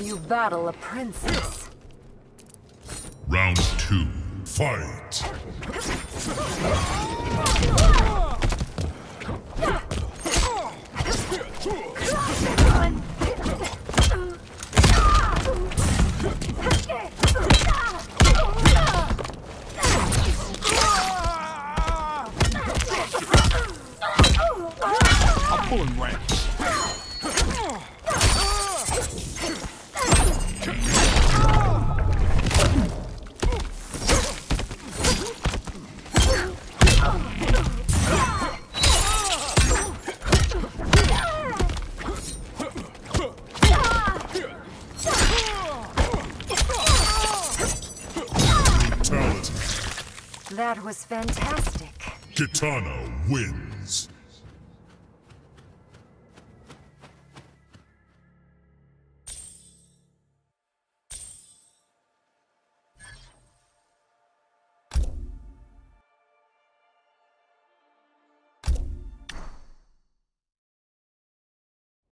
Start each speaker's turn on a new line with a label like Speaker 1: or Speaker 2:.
Speaker 1: You battle a princess.
Speaker 2: Round 2, fight!
Speaker 3: I'm pulling rank.
Speaker 2: Fatality.
Speaker 1: That was fantastic.
Speaker 2: Kitana wins.